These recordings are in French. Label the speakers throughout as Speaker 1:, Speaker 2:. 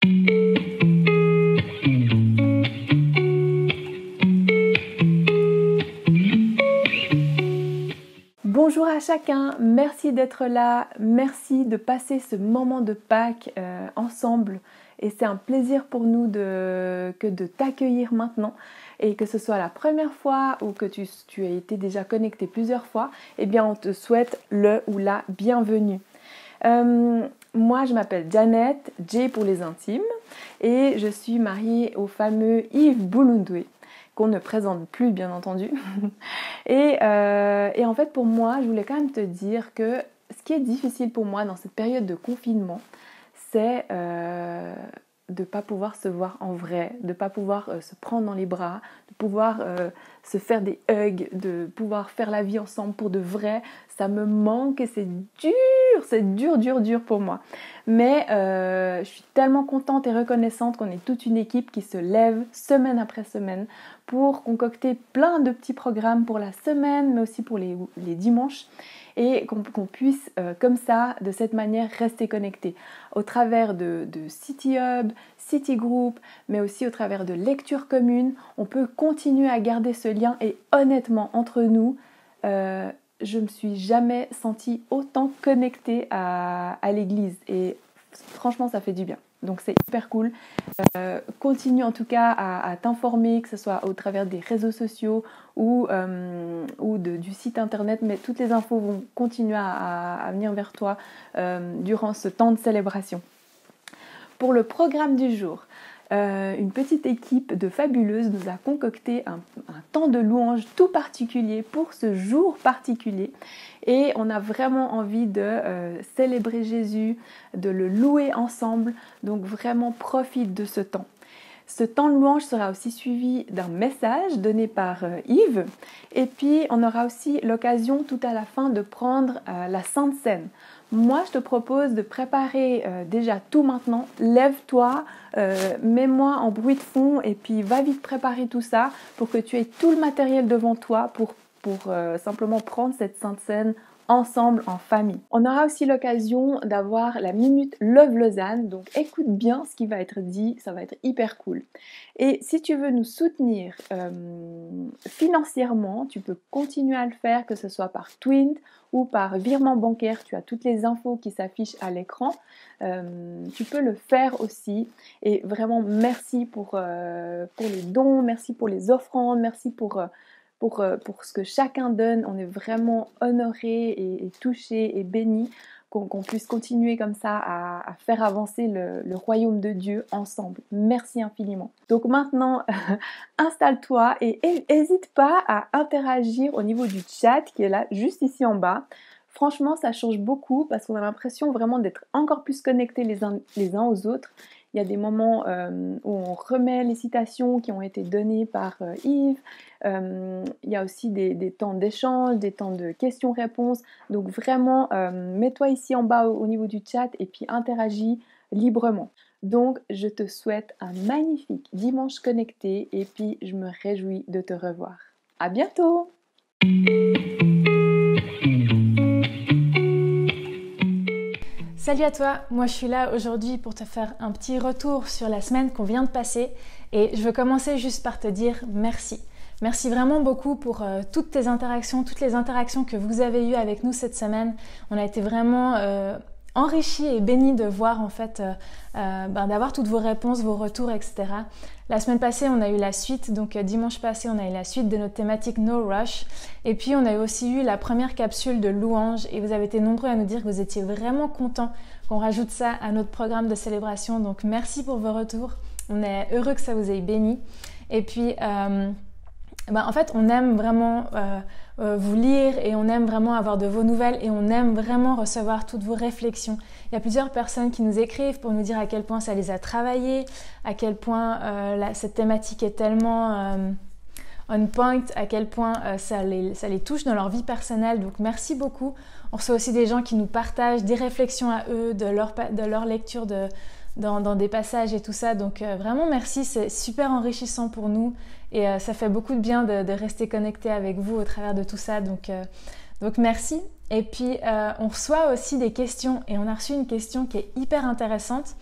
Speaker 1: Bonjour à chacun, merci d'être là, merci de passer ce moment de Pâques ensemble et c'est un plaisir pour nous de t'accueillir maintenant et que ce soit la première fois ou que tu as été déjà connecté plusieurs fois, eh bien on te souhaite le ou la bienvenue. Moi je m'appelle Janet, J pour les intimes et je suis mariée au fameux Yves Boulundoué, qu'on ne présente plus bien entendu. et en fait pour moi, je voulais quand même te dire que ce qui est difficile pour moi dans cette période de confinement, c'est de ne pas pouvoir se voir en vrai, de ne pas pouvoir se prendre dans les bras, de pouvoir se faire des hugs, de pouvoir faire la vie ensemble pour de vrai. Ça me manque et c'est dur pour moi. Mais je suis tellement contente et reconnaissante qu'on est toute une équipe qui se lève semaine après semaine pour concocter plein de petits programmes pour la semaine, mais aussi pour les dimanches, et qu'on puisse comme ça, de cette manière, rester connecté au travers de City Hub, City Group, mais aussi au travers de lectures communes. On peut continuer à garder ce lien et honnêtement, entre nous, je me suis jamais sentie autant connectée à l'église et franchement ça fait du bien. Donc c'est hyper cool. Continue en tout cas à t'informer, que ce soit au travers des réseaux sociaux ou du site internet, mais toutes les infos vont continuer à venir vers toi durant ce temps de célébration. Pour le programme du jour, une petite équipe de fabuleuses nous a concocté un temps de louange tout particulier pour ce jour particulier et on a vraiment envie de célébrer Jésus, de le louer ensemble, donc vraiment profite de ce temps. Ce temps de louange sera aussi suivi d'un message donné par Yves et puis on aura aussi l'occasion tout à la fin de prendre la Sainte Seine. Moi, je te propose de préparer déjà tout maintenant. Lève-toi, mets-moi en bruit de fond et puis va vite préparer tout ça pour que tu aies tout le matériel devant toi pour simplement prendre cette Sainte Seine ensemble en famille. On aura aussi l'occasion d'avoir la Minute Love Lausanne, donc écoute bien ce qui va être dit, ça va être hyper cool. Et si tu veux nous soutenir financièrement, tu peux continuer à le faire, que ce soit par Twint ou par virement bancaire, tu as toutes les infos qui s'affichent à l'écran. Tu peux le faire aussi et vraiment merci pour les dons, merci pour les offrandes, merci pour ce que chacun donne. On est vraiment honorés et touchés et bénis qu'on puisse continuer comme ça à faire avancer le royaume de Dieu ensemble. Merci infiniment. Donc maintenant, installe-toi et n'hésite pas à interagir au niveau du chat qui est là, juste ici en bas. Franchement, ça change beaucoup parce qu'on a l'impression vraiment d'être encore plus connectés les uns aux autres. Il y a des moments où on remet les citations qui ont été données par Yves. Il y a aussi des temps d'échange, des temps de questions-réponses. Donc vraiment, mets-toi ici en bas au niveau du chat et puis interagis librement. Donc, je te souhaite un magnifique dimanche connecté et puis je me réjouis de te revoir. À bientôt!
Speaker 2: Salut à toi, moi je suis là aujourd'hui pour te faire un petit retour sur la semaine qu'on vient de passer et je veux commencer juste par te dire merci. Merci vraiment beaucoup pour toutes les interactions que vous avez eues avec nous cette semaine. On a été vraiment enrichis et bénis de voir en fait, d'avoir toutes vos réponses, vos retours, etc. La semaine passée, on a eu la suite, donc dimanche passé, on a eu la suite de notre thématique No Rush. Et puis, on a aussi eu la première capsule de louange et vous avez été nombreux à nous dire que vous étiez vraiment contents qu'on rajoute ça à notre programme de célébration. Donc, merci pour vos retours. On est heureux que ça vous ait béni. Et puis, en fait, on aime vraiment vous lire et on aime vraiment avoir de vos nouvelles et on aime vraiment recevoir toutes vos réflexions. Il y a plusieurs personnes qui nous écrivent pour nous dire à quel point ça les a travaillés, à quel point cette thématique est tellement on point, à quel point ça les touche dans leur vie personnelle. Donc merci beaucoup. On reçoit aussi des gens qui nous partagent des réflexions à eux, de leur lecture dans des passages et tout ça. Donc vraiment merci, c'est super enrichissant pour nous et ça fait beaucoup de bien de rester connecté avec vous au travers de tout ça. Donc merci. Et puis on reçoit aussi des questions et on a reçu une question qui est hyper intéressante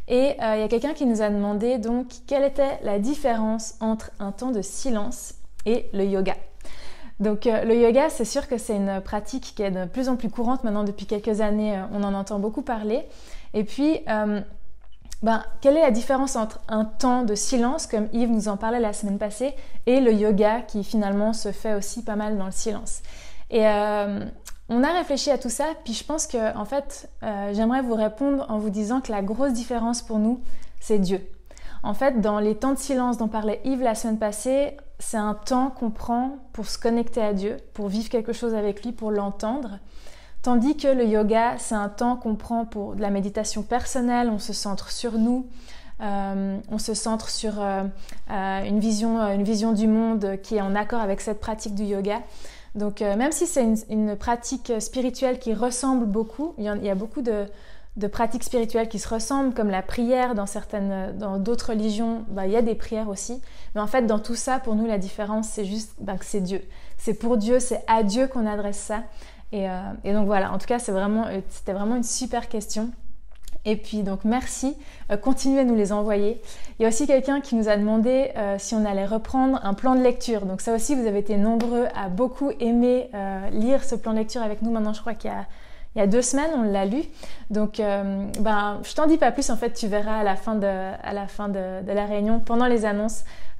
Speaker 2: Et il y a quelqu'un qui nous a demandé donc quelle était la différence entre un temps de silence et le yoga. Donc le yoga, c'est sûr que c'est une pratique qui est de plus en plus courante maintenant depuis quelques années, on en entend beaucoup parler. Et puis, quelle est la différence entre un temps de silence, comme Yves nous en parlait la semaine passée, et le yoga qui finalement se fait aussi pas mal dans le silence. Et on a réfléchi à tout ça, puis je pense que en fait, j'aimerais vous répondre en vous disant que la grosse différence pour nous, c'est Dieu. En fait, dans les temps de silence dont parlait Yves la semaine passée, c'est un temps qu'on prend pour se connecter à Dieu, pour vivre quelque chose avec lui, pour l'entendre. Tandis que le yoga, c'est un temps qu'on prend pour de la méditation personnelle, on se centre sur nous, on se centre sur une vision du monde qui est en accord avec cette pratique du yoga. Donc même si c'est une pratique spirituelle qui ressemble beaucoup, il y a beaucoup de pratiques spirituelles qui se ressemblent, comme la prière dans d'autres religions, il y a des prières aussi. Mais en fait, dans tout ça, pour nous, la différence, c'est juste que c'est Dieu. C'est pour Dieu, c'est à Dieu qu'on adresse ça. Et donc voilà, en tout cas, c'était vraiment une super question. Et puis donc merci, continuez à nous les envoyer. Il y a aussi quelqu'un qui nous a demandé si on allait reprendre un plan de lecture. Donc ça aussi, vous avez été nombreux à beaucoup aimer lire ce plan de lecture avec nous. Maintenant, je crois qu'il y a 2 semaines, on l'a lu. Donc je t'en dis pas plus, en fait, tu verras à la fin de la réunion, pendant les annonces,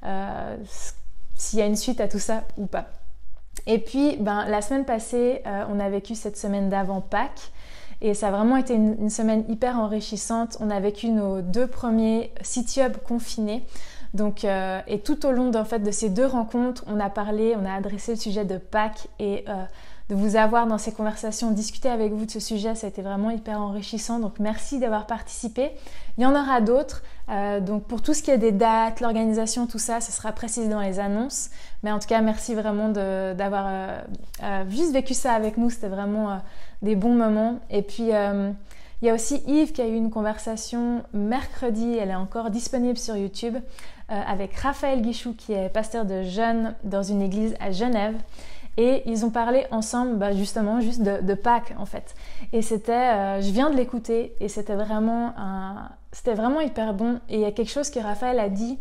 Speaker 2: s'il y a une suite à tout ça ou pas. Et puis, la semaine passée, on a vécu cette semaine d'avant Pâques. Et ça a vraiment été une semaine hyper enrichissante. On a vécu nos 2 premiers City Hub confinés. Donc, et tout au long de ces 2 rencontres, on a adressé le sujet de Pâques et de vous avoir dans ces conversations, discuter avec vous de ce sujet, ça a été vraiment hyper enrichissant. Donc merci d'avoir participé. Il y en aura d'autres. Donc pour tout ce qui est des dates, l'organisation, tout ça, ce sera précisé dans les annonces. Mais en tout cas, merci vraiment d'avoir juste vécu ça avec nous. C'était vraiment des bons moments. Et puis il y a aussi Yves qui a eu une conversation mercredi, elle est encore disponible sur YouTube, avec Raphaël Guichou qui est pasteur de jeunes dans une église à Genève. Et ils ont parlé ensemble justement juste de Pâques en fait. Et c'était, je viens de l'écouter et c'était vraiment hyper bon. Et il y a quelque chose que Raphaël a dit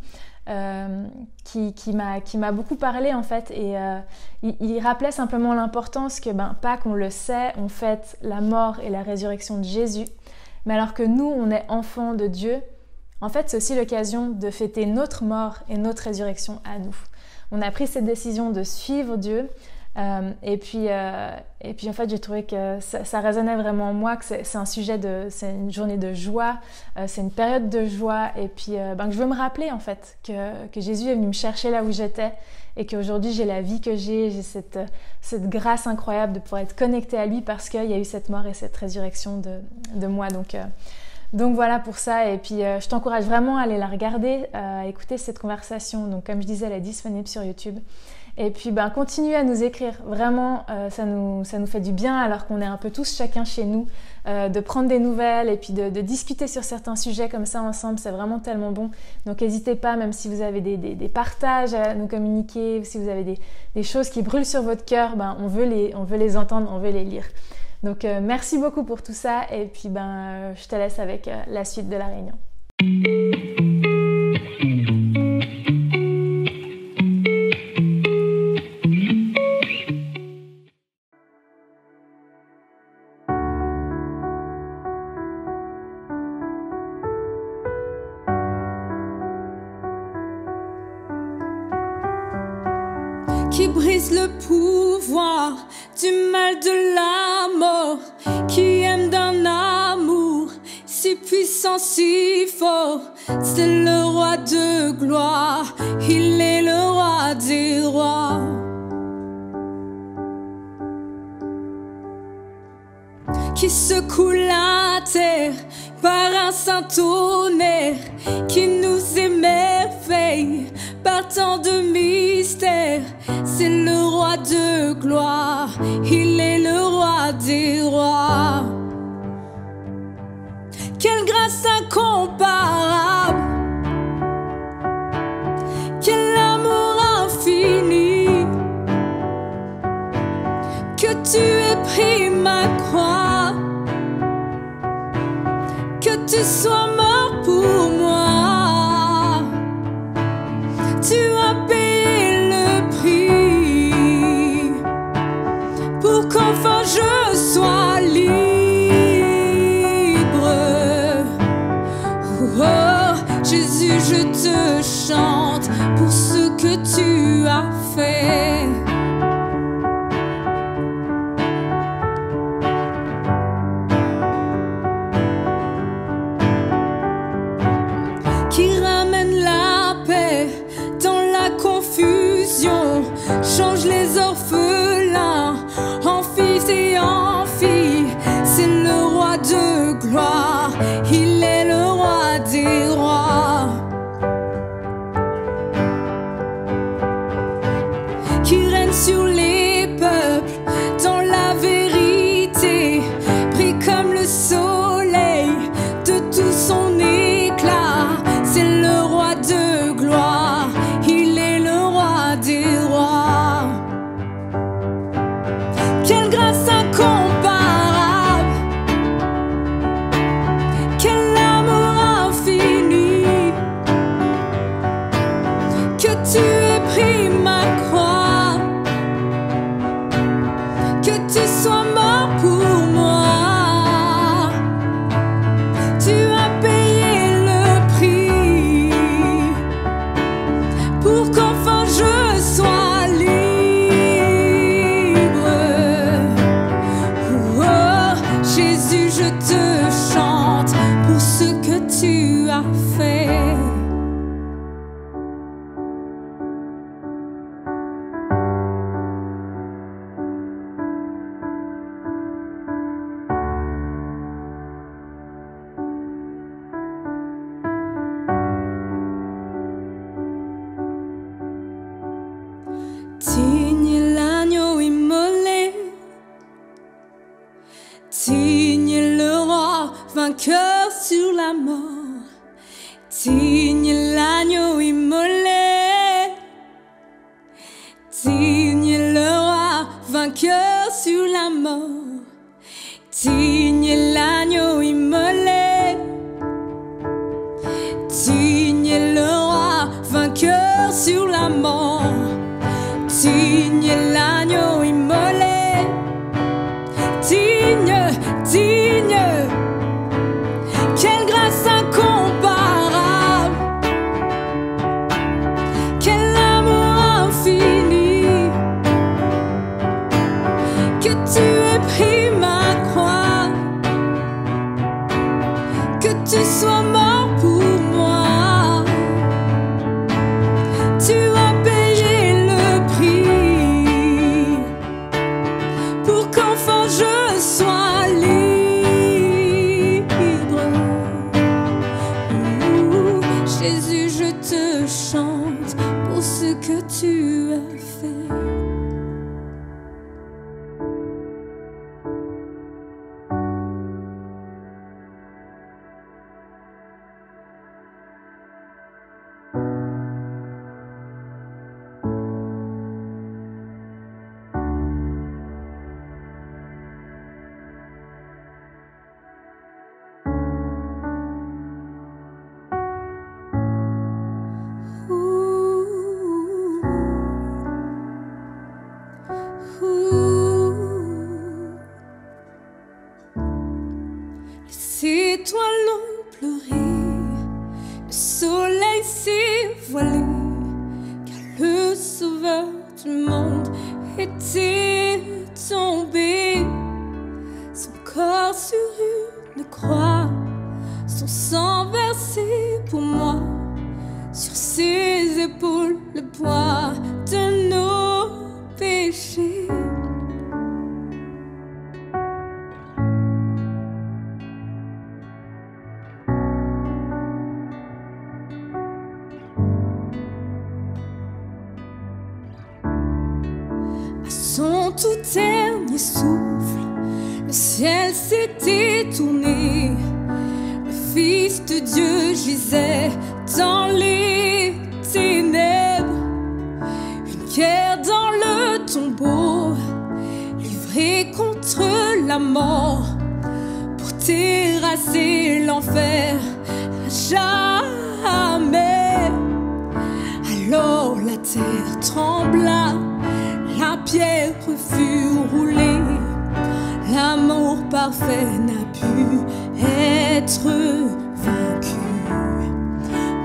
Speaker 2: qui m'a beaucoup parlé en fait. Et il rappelait simplement l'importance que Pâques, on le sait, on fête la mort et la résurrection de Jésus. Mais alors que nous, on est enfants de Dieu, en fait c'est aussi l'occasion de fêter notre mort et notre résurrection à nous. On a pris cette décision de suivre Dieu. Et puis en fait j'ai trouvé que ça résonnait vraiment en moi, que c'est une journée de joie, c'est une période de joie et puis que je veux me rappeler en fait que Jésus est venu me chercher là où j'étais et qu'aujourd'hui j'ai la vie que j'ai cette grâce incroyable de pouvoir être connectée à lui parce qu'il y a eu cette mort et cette résurrection de moi. Donc voilà pour ça. Et puis je t'encourage vraiment à aller la regarder, à écouter cette conversation. Donc comme je disais, elle est disponible sur YouTube. Et puis continuez à nous écrire, vraiment ça nous fait du bien alors qu'on est un peu tous chacun chez nous, de prendre des nouvelles et puis de discuter sur certains sujets comme ça ensemble, c'est vraiment tellement bon. Donc n'hésitez pas, même si vous avez des partages à nous communiquer, si vous avez des choses qui brûlent sur votre cœur, on veut les entendre, on veut les lire. Donc merci beaucoup pour tout ça et puis je te laisse avec la suite de la réunion.
Speaker 3: Qui brise le pouvoir du mal de la mort, qui aime d'un amour si puissant, si fort. C'est le roi de gloire, il est le roi des rois. Qui secoue la terre par un saint tonnerre, qui nous émerveille par tant de mystères. C'est le roi de gloire, il est le roi des rois. Quelle grâce incomparable, quel amour infini, que tu aies pris ma croix, que tu sois mort pour Jésus, je te chante pour ce que tu as fait. Qui ramène la paix dans la confusion, change les orphelins en fils et en filles. C'est le roi de gloire, il est le roi des rois. Qui règne sur les peuples dans la vérité, brille comme le soleil de tout son éclat. C'est le roi de gloire, il est le roi des rois. Quelle grâce incomparable, quel amour infini, que tu aies pris ma croix, que tu sois mort pour moi. Tu as payé le prix pour qu'enfin je sois libre. Oh, Jésus, je te chante pour ce que tu as fait. Digne est l'agneau immolé, digne est le roi vainqueur sur la mort. Digne est l'agneau immolé, digne est le roi vainqueur sur la mort. Digne est l'agneau immolé, digne est le roi vainqueur sur la mort. Digne est l'agneau immolé, digne, digne, quelle grâce incomparable, quel amour infini, que tu aies pris ma croix, que tu sois mort pour moi. Tu as payé le prix pour qu'enfin je sois libre. Jésus, je te chante pour ce que tu as fait. Les étoiles ont pleuré, le soleil s'est voilé, car le sauveur du monde était tombé. Son corps sur une croix, son sang versé pour moi, sur ses épaules le poids de nos péchés. À son tout dernier souffle, le ciel s'était tourné. Le Fils de Dieu gisait dans les ténèbres. Une guerre dans le tombeau, livrée contre la mort, pour terrasser l'enfer à jamais. Alors la terre trembla, la pierre fut roulée. L'amour parfait n'a pu être vaincu.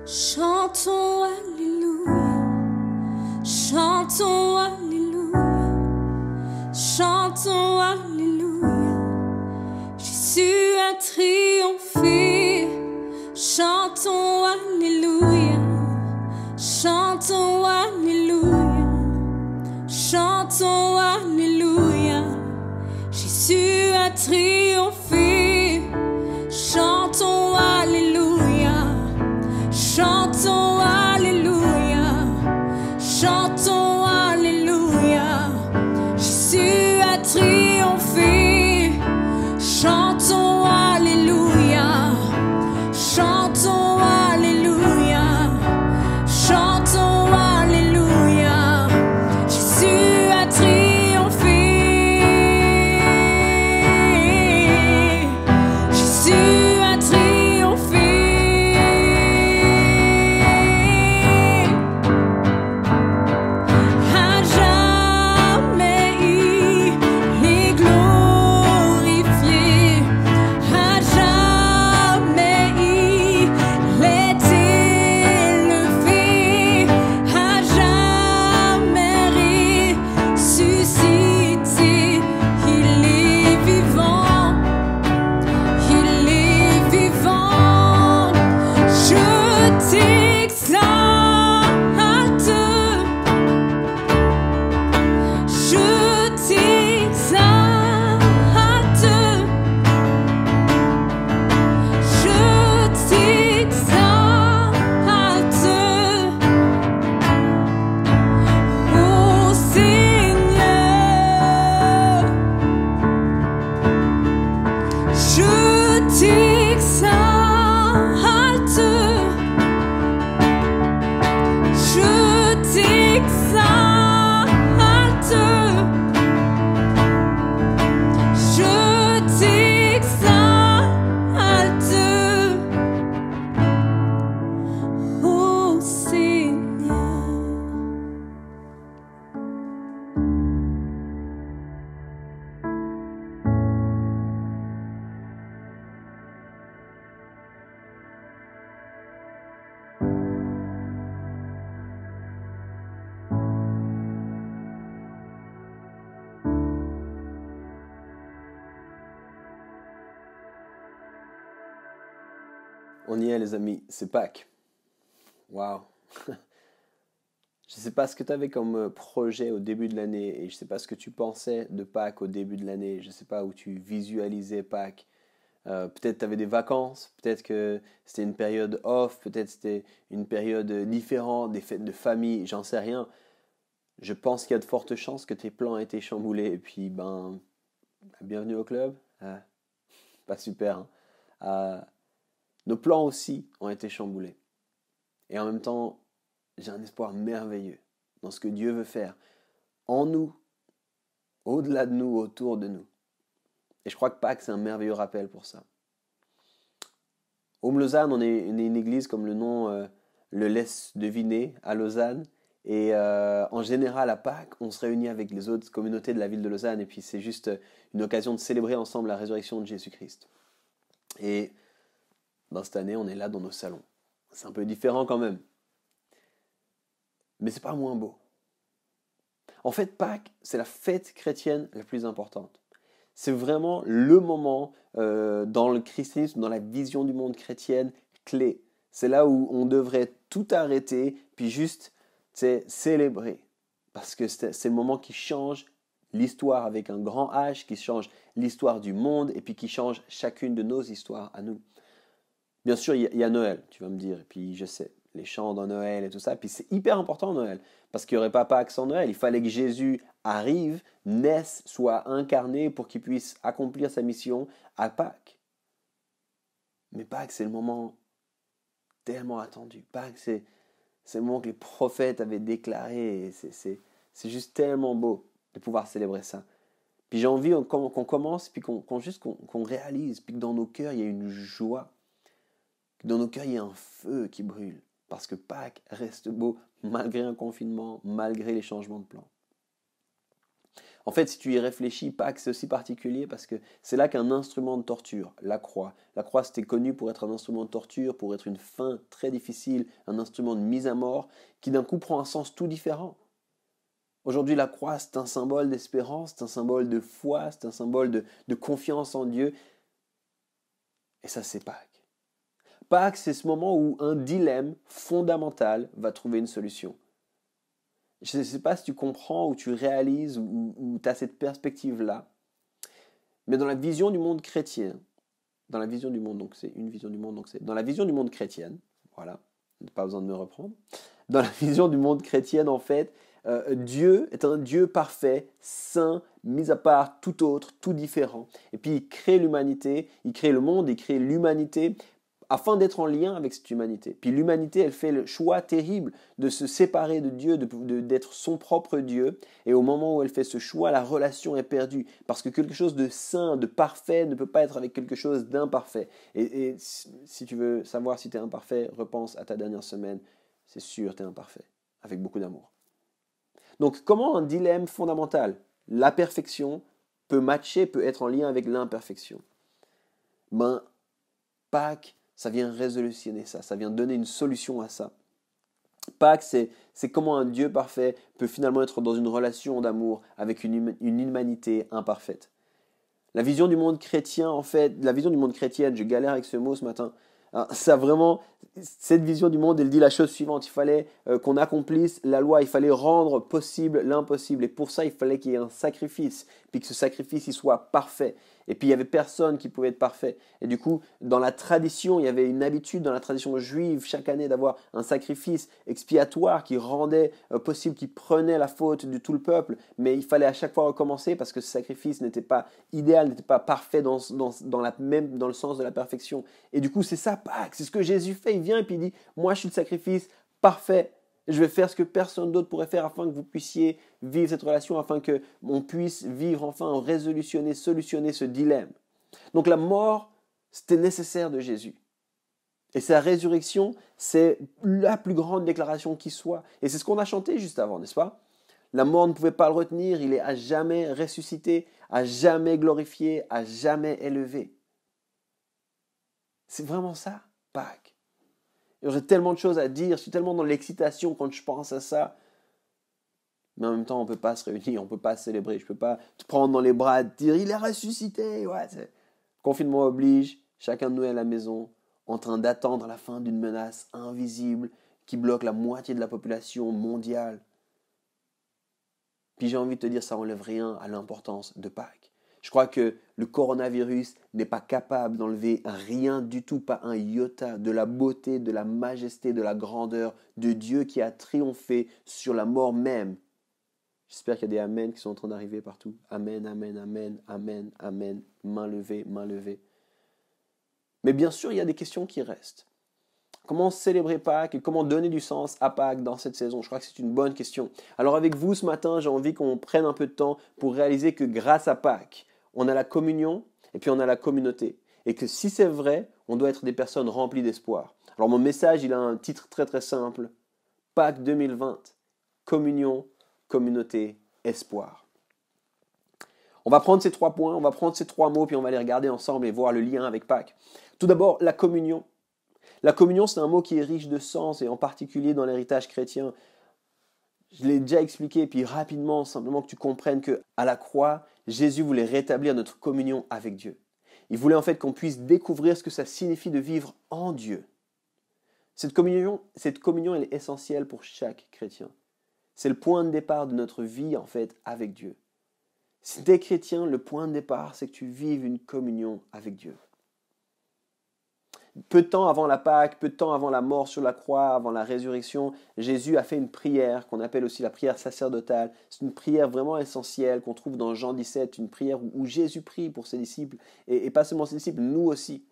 Speaker 3: Chantons Alléluia, chantons Alléluia, chantons Alléluia. Jésus a triomphé. Chantons Alléluia, chantons Alléluia, chantons Alléluia. Jésus a triomphé. Chantons Alléluia, chantons Alléluia, chantons Alléluia. Jésus a triomphé. Chantons Alléluia, chantons Alléluia, chantons Alléluia. Jésus a triomphé. Jésus a triomphé. À jamais il est glorifié. À jamais il est élevé. À jamais ressuscité. Il est vivant. Il est vivant. Je t'exalte. Je t'exalte. Je t'exalte. Ô Seigneur, je t'exalte. Je t'exalte. Je t'exalte. Ô Seigneur.
Speaker 4: On y est les amis, c'est Pâques. Waouh. Je ne sais pas ce que tu avais comme projet au début de l'année et je ne sais pas ce que tu pensais de Pâques au début de l'année. Je ne sais pas où tu visualisais Pâques. Peut-être tu avais des vacances, peut-être que c'était une période off, peut-être c'était une période différente, des fêtes de famille, j'en sais rien. Je pense qu'il y a de fortes chances que tes plans aient été chamboulés et puis bienvenue au club. Pas super, hein. Nos plans aussi ont été chamboulés. Et en même temps, j'ai un espoir merveilleux dans ce que Dieu veut faire en nous, au-delà de nous, autour de nous. Et je crois que Pâques, c'est un merveilleux rappel pour ça. Home Lausanne, on est une église, comme le nom le laisse deviner, à Lausanne. Et en général, à Pâques, on se réunit avec les autres communautés de la ville de Lausanne. Et puis, c'est juste une occasion de célébrer ensemble la résurrection de Jésus-Christ. Et cette année, on est là dans nos salons. C'est un peu différent quand même. Mais c'est pas moins beau. En fait, Pâques, c'est la fête chrétienne la plus importante. C'est vraiment le moment dans le christianisme, dans la vision du monde chrétienne, clé. C'est là où on devrait tout arrêter, puis juste célébrer. Parce que c'est le moment qui change l'histoire avec un grand H, qui change l'histoire du monde, et puis qui change chacune de nos histoires à nous. Bien sûr, il y a Noël, tu vas me dire, et puis je sais, les chants dans Noël et tout ça, puis c'est hyper important Noël, parce qu'il n'y aurait pas Pâques sans Noël, il fallait que Jésus arrive, naisse, soit incarné pour qu'il puisse accomplir sa mission à Pâques. Mais Pâques, c'est le moment tellement attendu. Pâques, c'est le moment que les prophètes avaient déclaré, et c'est juste tellement beau de pouvoir célébrer ça. Puis j'ai envie qu'on commence, puis qu'on réalise, puis que dans nos cœurs, il y a une joie. Dans nos cœurs, il y a un feu qui brûle. Parce que Pâques reste beau malgré un confinement, malgré les changements de plan. En fait, si tu y réfléchis, Pâques, c'est aussi particulier parce que c'est là qu'un instrument de torture, la croix. La croix, c'était connu pour être un instrument de torture, pour être une fin très difficile, un instrument de mise à mort, qui d'un coup prend un sens tout différent. Aujourd'hui, la croix, c'est un symbole d'espérance, c'est un symbole de foi, c'est un symbole de confiance en Dieu. Et ça, c'est Pâques. Pâques, c'est ce moment où un dilemme fondamental va trouver une solution. Je ne sais pas si tu comprends ou tu réalises ou tu as cette perspective-là, mais dans la vision du monde chrétien, dans la vision du monde, donc c'est une vision du monde, donc c'est dans la vision du monde chrétienne, voilà, pas besoin de me reprendre, dans la vision du monde chrétienne, en fait, Dieu est un Dieu parfait, saint, mis à part tout autre, tout différent. Et puis il crée l'humanité, il crée le monde, il crée l'humanité afin d'être en lien avec cette humanité. Puis l'humanité, elle fait le choix terrible de se séparer de Dieu, d'être son propre Dieu. Et au moment où elle fait ce choix, la relation est perdue. Parce que quelque chose de saint, de parfait, ne peut pas être avec quelque chose d'imparfait. Et si tu veux savoir si tu es imparfait, repense à ta dernière semaine. C'est sûr, tu es imparfait, avec beaucoup d'amour. Donc comment un dilemme fondamental, la perfection, peut matcher, peut être en lien avec l'imperfection? Pâques, ça vient résolutionner ça, ça vient donner une solution à ça. Pâques, c'est comment un Dieu parfait peut finalement être dans une relation d'amour avec une humanité imparfaite. La vision du monde chrétien, en fait, la vision du monde chrétienne, je galère avec ce mot ce matin, ça vraiment, cette vision du monde, elle dit la chose suivante, il fallait qu'on accomplisse la loi, il fallait rendre possible l'impossible, et pour ça, il fallait qu'il y ait un sacrifice, puis que ce sacrifice, il soit parfait. Et puis, il n'y avait personne qui pouvait être parfait. Et du coup, dans la tradition, il y avait une habitude dans la tradition juive, chaque année, d'avoir un sacrifice expiatoire qui rendait possible, qui prenait la faute de tout le peuple, mais il fallait à chaque fois recommencer parce que ce sacrifice n'était pas idéal, n'était pas parfait dans le sens de la perfection. Et du coup, c'est ça, Pâques, c'est ce que Jésus fait. Il vient et puis il dit, moi, je suis le sacrifice parfait. Je vais faire ce que personne d'autre pourrait faire afin que vous puissiez vivre cette relation, afin qu'on puisse vivre enfin, solutionner ce dilemme. Donc la mort, c'était nécessaire de Jésus. Et sa résurrection, c'est la plus grande déclaration qui soit. Et c'est ce qu'on a chanté juste avant, n'est-ce pas? La mort ne pouvait pas le retenir, il est à jamais ressuscité, à jamais glorifié, à jamais élevé. C'est vraiment ça, Pâques. J'ai tellement de choses à dire, je suis tellement dans l'excitation quand je pense à ça. Mais en même temps, on ne peut pas se réunir, on ne peut pas célébrer. Je ne peux pas te prendre dans les bras et te dire « Il est ressuscité !» Confinement oblige, chacun de nous est à la maison, en train d'attendre la fin d'une menace invisible qui bloque la moitié de la population mondiale. Puis j'ai envie de te dire, ça n'enlève rien à l'importance de Pâques. Je crois que le coronavirus n'est pas capable d'enlever rien du tout, pas un iota, de la beauté, de la majesté, de la grandeur de Dieu qui a triomphé sur la mort même. J'espère qu'il y a des amens qui sont en train d'arriver partout. Amen, amen, amen, amen, amen. Main levée, main levée. Mais bien sûr, il y a des questions qui restent. Comment célébrer Pâques et comment donner du sens à Pâques dans cette saison? Je crois que c'est une bonne question. Alors avec vous ce matin, j'ai envie qu'on prenne un peu de temps pour réaliser que grâce à Pâques, on a la communion et puis on a la communauté. Et que si c'est vrai, on doit être des personnes remplies d'espoir. Alors mon message, il a un titre très très simple. Pâques 2020, communion, communauté, espoir. On va prendre ces 3 points, on va prendre ces 3 mots, puis on va les regarder ensemble et voir le lien avec Pâques. Tout d'abord, la communion. La communion, c'est un mot qui est riche de sens, et en particulier dans l'héritage chrétien. Je l'ai déjà expliqué, puis rapidement, simplement que tu comprennes qu'à la croix, Jésus voulait rétablir notre communion avec Dieu. Il voulait en fait qu'on puisse découvrir ce que ça signifie de vivre en Dieu. Cette communion, elle est essentielle pour chaque chrétien. C'est le point de départ de notre vie, en fait, avec Dieu. Si tu es chrétien, le point de départ, c'est que tu vives une communion avec Dieu. Peu de temps avant la Pâque, peu de temps avant la mort sur la croix, avant la résurrection, Jésus a fait une prière qu'on appelle aussi la prière sacerdotale. C'est une prière vraiment essentielle qu'on trouve dans Jean 17, une prière où Jésus prie pour ses disciples, et pas seulement ses disciples, nous aussi.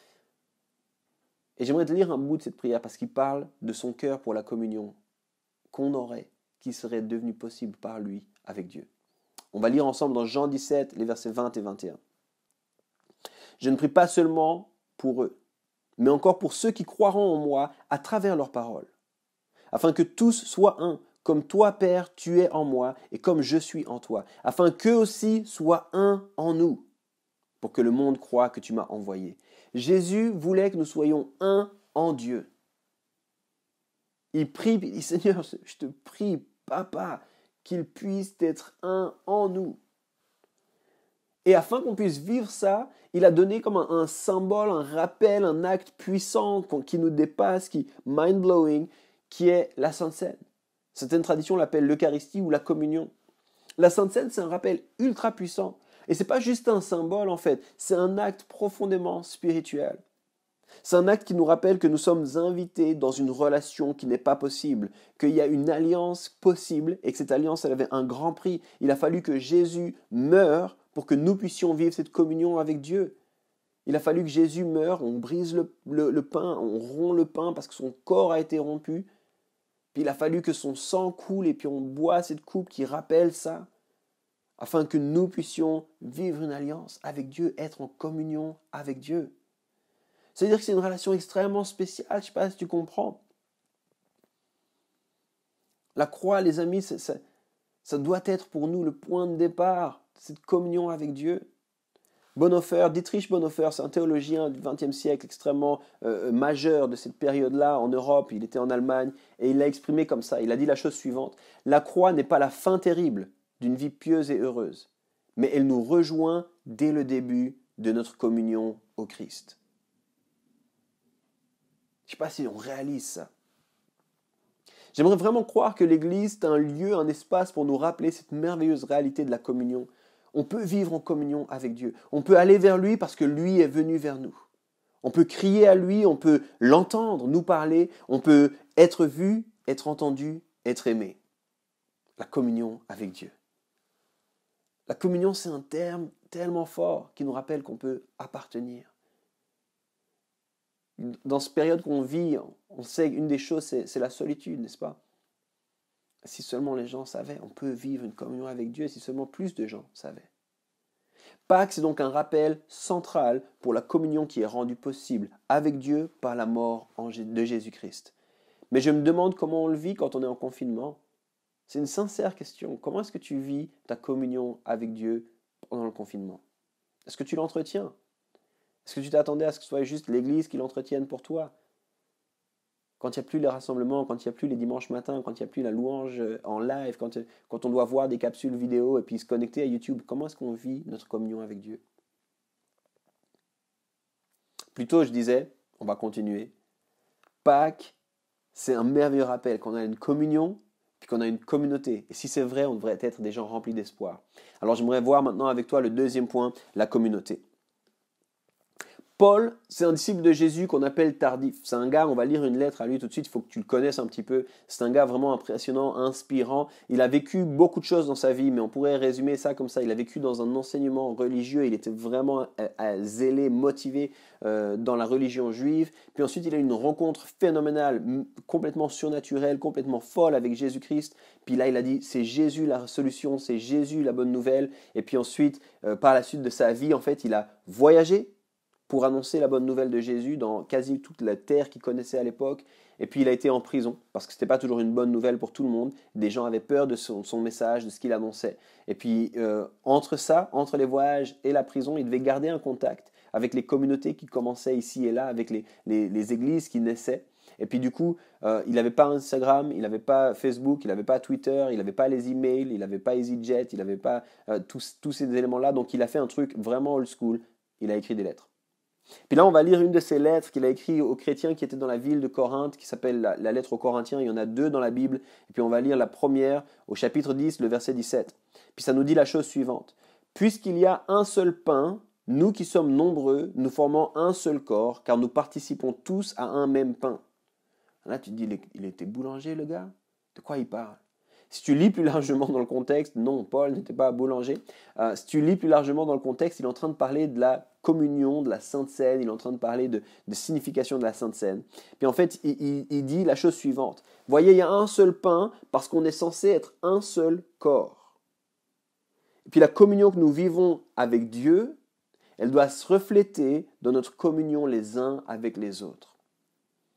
Speaker 4: Et j'aimerais te lire un bout de cette prière parce qu'il parle de son cœur pour la communion qu'on aurait, qui serait devenue possible par lui avec Dieu. On va lire ensemble dans Jean 17, les versets 20 et 21. « Je ne prie pas seulement pour eux, mais encore pour ceux qui croiront en moi à travers leurs paroles, afin que tous soient un, comme toi, Père, tu es en moi, et comme je suis en toi, afin qu'eux aussi soient un en nous, pour que le monde croie que tu m'as envoyé. Jésus voulait que nous soyons un en Dieu. Il prie, il dit, Seigneur, je te prie, Papa, qu'ils puissent être un en nous. Et afin qu'on puisse vivre ça, il a donné comme un symbole, un rappel, un acte puissant qui nous dépasse, qui mind-blowing, qui est la Sainte Seine. Certaines traditions l'appellent l'Eucharistie ou la communion. La Sainte Seine, c'est un rappel ultra puissant. Et ce n'est pas juste un symbole en fait, c'est un acte profondément spirituel. C'est un acte qui nous rappelle que nous sommes invités dans une relation qui n'est pas possible, qu'il y a une alliance possible et que cette alliance, elle avait un grand prix. Il a fallu que Jésus meure pour que nous puissions vivre cette communion avec Dieu. Il a fallu que Jésus meure, on brise le pain, on rompt le pain parce que son corps a été rompu. Puis il a fallu que son sang coule et puis on boit cette coupe qui rappelle ça, afin que nous puissions vivre une alliance avec Dieu, être en communion avec Dieu. C'est-à-dire que c'est une relation extrêmement spéciale, je ne sais pas si tu comprends. La croix, les amis, ça doit être pour nous le point de départ, cette communion avec Dieu. Bonhoeffer, Dietrich Bonhoeffer, c'est un théologien du XXe siècle extrêmement majeur de cette période-là en Europe. Il était en Allemagne et il l'a exprimé comme ça. Il a dit la chose suivante. La croix n'est pas la fin terrible d'une vie pieuse et heureuse, mais elle nous rejoint dès le début de notre communion au Christ. Je ne sais pas si on réalise ça. J'aimerais vraiment croire que l'Église est un lieu, un espace pour nous rappeler cette merveilleuse réalité de la communion. On peut vivre en communion avec Dieu. On peut aller vers lui parce que lui est venu vers nous. On peut crier à lui, on peut l'entendre, nous parler, on peut être vu, être entendu, être aimé. La communion avec Dieu. La communion, c'est un terme tellement fort qui nous rappelle qu'on peut appartenir. Dans cette période qu'on vit, on sait qu'une des choses, c'est la solitude, n'est-ce pas? Si seulement les gens savaient, on peut vivre une communion avec Dieu, si seulement plus de gens savaient. Pâques, c'est donc un rappel central pour la communion qui est rendue possible avec Dieu par la mort de Jésus-Christ. Mais je me demande comment on le vit quand on est en confinement. C'est une sincère question. Comment est-ce que tu vis ta communion avec Dieu pendant le confinement? Est-ce que tu l'entretiens? Est-ce que tu t'attendais à ce que ce soit juste l'Église qui l'entretienne pour toi? Quand il n'y a plus les rassemblements, quand il n'y a plus les dimanches matins, quand il n'y a plus la louange en live, quand on doit voir des capsules vidéo et puis se connecter à YouTube, comment est-ce qu'on vit notre communion avec Dieu? Plutôt, je disais, on va continuer, Pâques, c'est un merveilleux rappel qu'on a une communion puis qu'on a une communauté. Et si c'est vrai, on devrait être des gens remplis d'espoir. Alors j'aimerais voir maintenant avec toi le deuxième point, la communauté. Paul, c'est un disciple de Jésus qu'on appelle tardif. C'est un gars, on va lire une lettre à lui tout de suite, il faut que tu le connaisses un petit peu. C'est un gars vraiment impressionnant, inspirant. Il a vécu beaucoup de choses dans sa vie, mais on pourrait résumer ça comme ça. Il a vécu dans un enseignement religieux, il était vraiment zélé, motivé dans la religion juive. Puis ensuite, il a eu une rencontre phénoménale, complètement surnaturelle, complètement folle avec Jésus-Christ. Puis là, il a dit, c'est Jésus la solution, c'est Jésus la bonne nouvelle. Et puis ensuite, par la suite de sa vie, en fait, il a voyagé pour annoncer la bonne nouvelle de Jésus dans quasi toute la terre qu'il connaissait à l'époque. Et puis il a été en prison, parce que ce n'était pas toujours une bonne nouvelle pour tout le monde. Des gens avaient peur de son message, de ce qu'il annonçait. Et puis entre ça, entre les voyages et la prison, il devait garder un contact avec les communautés qui commençaient ici et là, avec les églises qui naissaient. Et puis du coup, il n'avait pas Instagram, il n'avait pas Facebook, il n'avait pas Twitter, il n'avait pas les emails, il n'avait pas EasyJet, il n'avait pas tous ces éléments-là. Donc il a fait un truc vraiment old school, il a écrit des lettres. Puis là, on va lire une de ces lettres qu'il a écrites aux chrétiens qui étaient dans la ville de Corinthe, qui s'appelle la lettre aux Corinthiens. Il y en a 2 dans la Bible. Et puis on va lire la première au chapitre 10, le verset 17. Puis ça nous dit la chose suivante. « Puisqu'il y a un seul pain, nous qui sommes nombreux, nous formons un seul corps, car nous participons tous à un même pain. » Là, tu te dis, il était boulanger, le gars? De quoi il parle? Si tu lis plus largement dans le contexte, non, Paul n'était pas boulanger. Si tu lis plus largement dans le contexte, il est en train de parler de la communion, de la Sainte Seine, il est en train de parler de signification de la Sainte Seine. Puis en fait, il dit la chose suivante. Voyez, il y a un seul pain parce qu'on est censé être un seul corps. Et puis la communion que nous vivons avec Dieu, elle doit se refléter dans notre communion les uns avec les autres.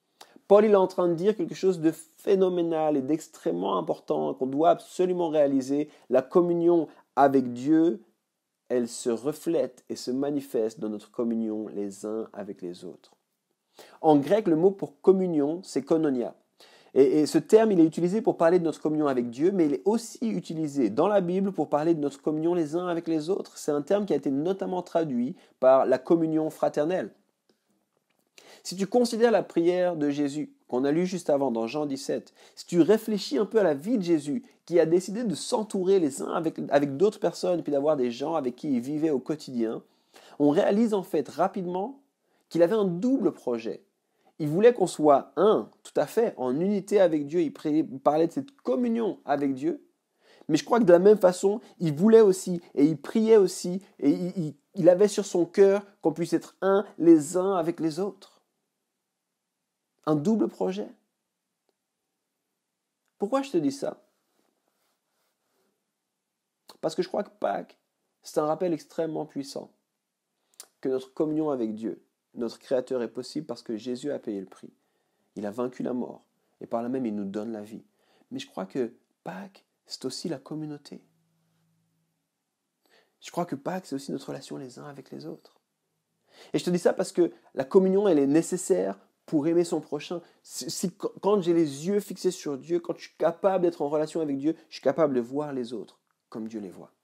Speaker 4: Paul il est en train de dire quelque chose de phénoménal et d'extrêmement important qu'on doit absolument réaliser. La communion avec Dieu, elle se reflète et se manifeste dans notre communion les uns avec les autres. En grec, le mot pour communion, c'est koinonia. Et ce terme, il est utilisé pour parler de notre communion avec Dieu, mais il est aussi utilisé dans la Bible pour parler de notre communion les uns avec les autres. C'est un terme qui a été notamment traduit par la communion fraternelle. Si tu considères la prière de Jésus, qu'on a lu juste avant dans Jean 17, si tu réfléchis un peu à la vie de Jésus, qui a décidé de s'entourer les uns avec d'autres personnes, puis d'avoir des gens avec qui il vivait au quotidien, on réalise en fait rapidement qu'il avait un double projet. Il voulait qu'on soit un, tout à fait, en unité avec Dieu. Il parlait de cette communion avec Dieu. Mais je crois que de la même façon, il voulait aussi, et il priait aussi, et il avait sur son cœur qu'on puisse être un les uns avec les autres. Un double projet. Pourquoi je te dis ça? Parce que je crois que Pâques, c'est un rappel extrêmement puissant que notre communion avec Dieu, notre Créateur, est possible parce que Jésus a payé le prix. Il a vaincu la mort et par là même il nous donne la vie. Mais je crois que Pâques, c'est aussi la communauté. Je crois que Pâques, c'est aussi notre relation les uns avec les autres. Et je te dis ça parce que la communion, elle est nécessaire pour aimer son prochain. Quand j'ai les yeux fixés sur Dieu, quand je suis capable d'être en relation avec Dieu, je suis capable de voir les autres comme Dieu les voit.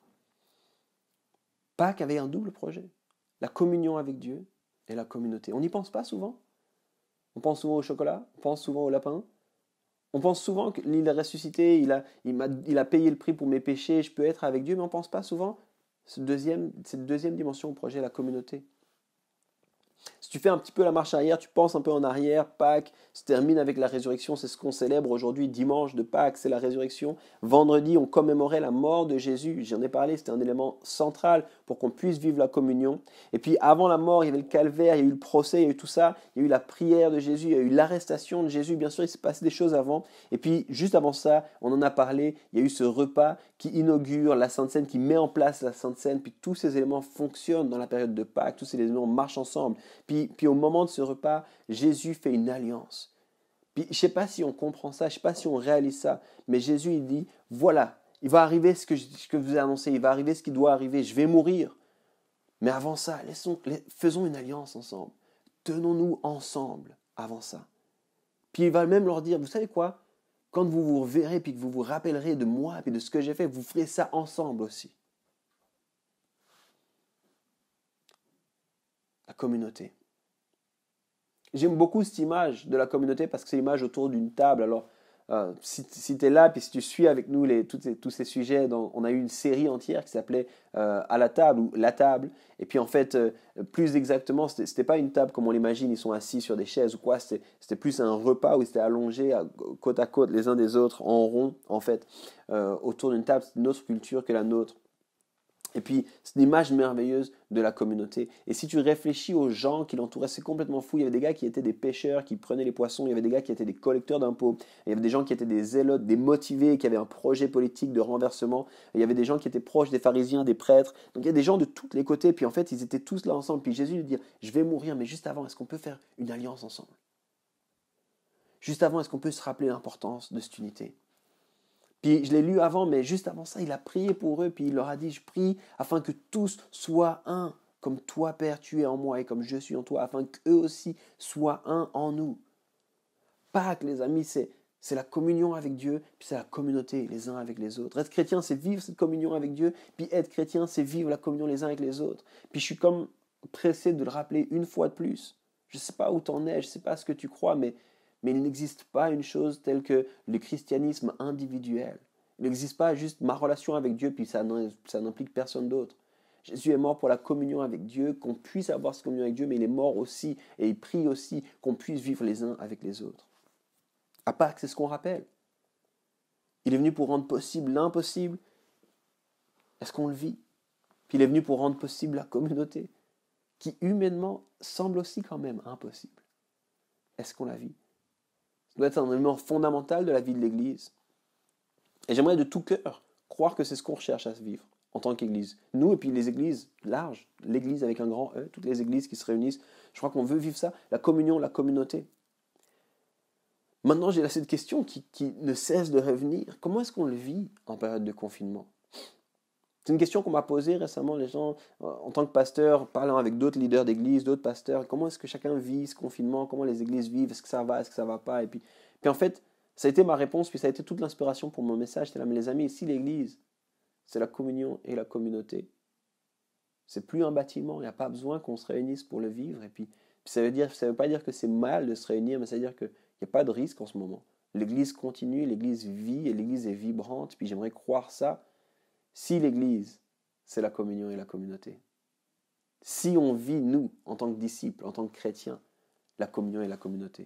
Speaker 4: Pâques avait un double projet. La communion avec Dieu et la communauté. On n'y pense pas souvent. On pense souvent au chocolat, on pense souvent au lapin. On pense souvent qu'il est ressuscité, il a payé le prix pour mes péchés, je peux être avec Dieu, mais on ne pense pas souvent cette deuxième dimension au projet, la communauté. Si tu fais un petit peu la marche arrière, tu penses un peu en arrière, Pâques se termine avec la résurrection, c'est ce qu'on célèbre aujourd'hui, dimanche de Pâques, c'est la résurrection. Vendredi, on commémorait la mort de Jésus, j'en ai parlé, c'était un élément central pour qu'on puisse vivre la communion. Et puis avant la mort, il y avait le calvaire, il y a eu le procès, il y a eu tout ça, il y a eu la prière de Jésus, il y a eu l'arrestation de Jésus, bien sûr il s'est passé des choses avant. Et puis juste avant ça, on en a parlé, il y a eu ce repas qui inaugure la Sainte Seine, qui met en place la Sainte Seine, puis tous ces éléments fonctionnent dans la période de Pâques, tous ces éléments marchent ensemble. Puis au moment de ce repas, Jésus fait une alliance. Puis je ne sais pas si on comprend ça, je ne sais pas si on réalise ça, mais Jésus il dit, voilà, il va arriver ce que je vous ai annoncé, il va arriver ce qui doit arriver, je vais mourir. Mais avant ça, faisons une alliance ensemble. Tenons-nous ensemble avant ça. Puis il va même leur dire, vous savez quoi? Quand vous vous reverrez, puis que vous vous rappellerez de moi, puis de ce que j'ai fait, vous ferez ça ensemble aussi. La communauté. J'aime beaucoup cette image de la communauté parce que c'est l'image autour d'une table. Alors, si tu es là, puis si tu suis avec nous tous ces sujets, on a eu une série entière qui s'appelait À la table ou La table. Et puis en fait, plus exactement, c'était pas une table comme on l'imagine, ils sont assis sur des chaises ou quoi. C'était plus un repas où ils étaient allongés côte à côte les uns des autres en rond en fait autour d'une table. C'est une autre culture que la nôtre. Et puis, c'est une image merveilleuse de la communauté. Et si tu réfléchis aux gens qui l'entouraient, c'est complètement fou. Il y avait des gars qui étaient des pêcheurs, qui prenaient les poissons. Il y avait des gars qui étaient des collecteurs d'impôts. Il y avait des gens qui étaient des zélotes, des motivés, qui avaient un projet politique de renversement. Il y avait des gens qui étaient proches des pharisiens, des prêtres. Donc, il y a des gens de tous les côtés. Puis, en fait, ils étaient tous là ensemble. Puis, Jésus lui dit, je vais mourir, mais juste avant, est-ce qu'on peut faire une alliance ensemble? Juste avant, est-ce qu'on peut se rappeler l'importance de cette unité? Puis je l'ai lu avant, mais juste avant ça, il a prié pour eux, puis il leur a dit, je prie afin que tous soient un, comme toi, Père, tu es en moi et comme je suis en toi, afin qu'eux aussi soient un en nous. Pâques, les amis, c'est la communion avec Dieu, puis c'est la communauté les uns avec les autres. Être chrétien, c'est vivre cette communion avec Dieu, puis être chrétien, c'est vivre la communion les uns avec les autres. Puis je suis comme pressé de le rappeler une fois de plus. Je ne sais pas où tu en es, je ne sais pas ce que tu crois, mais il n'existe pas une chose telle que le christianisme individuel. Il n'existe pas juste ma relation avec Dieu, puis ça n'implique personne d'autre. Jésus est mort pour la communion avec Dieu, qu'on puisse avoir cette communion avec Dieu, mais il est mort aussi, et il prie aussi qu'on puisse vivre les uns avec les autres. À Pâques, c'est ce qu'on rappelle. Il est venu pour rendre possible l'impossible. Est-ce qu'on le vit? Puis il est venu pour rendre possible la communauté, qui humainement semble aussi quand même impossible. Est-ce qu'on la vit? Ça doit être un élément fondamental de la vie de l'Église. Et j'aimerais de tout cœur croire que c'est ce qu'on recherche à se vivre en tant qu'Église. Nous et puis les églises larges, l'Église avec un grand E, toutes les églises qui se réunissent, je crois qu'on veut vivre ça, la communion, la communauté. Maintenant, j'ai là cette question qui ne cesse de revenir. Comment est-ce qu'on le vit en période de confinement? C'est une question qu'on m'a posée récemment, les gens, en tant que pasteur, parlant avec d'autres leaders d'église, d'autres pasteurs. Comment est-ce que chacun vit ce confinement? Comment les églises vivent? Est-ce que ça va? Est-ce que ça va pas? Et puis en fait, ça a été ma réponse, puis ça a été toute l'inspiration pour mon message. C'était là, mais les amis, ici l'église, c'est la communion et la communauté. C'est plus un bâtiment, il n'y a pas besoin qu'on se réunisse pour le vivre. Et puis ça veut pas dire que c'est mal de se réunir, mais ça veut dire qu'il n'y a pas de risque en ce moment. L'église continue, l'église vit, et l'église est vibrante. Puis j'aimerais croire ça. Si l'église, c'est la communion et la communauté. Si on vit, nous, en tant que disciples, en tant que chrétiens, la communion et la communauté.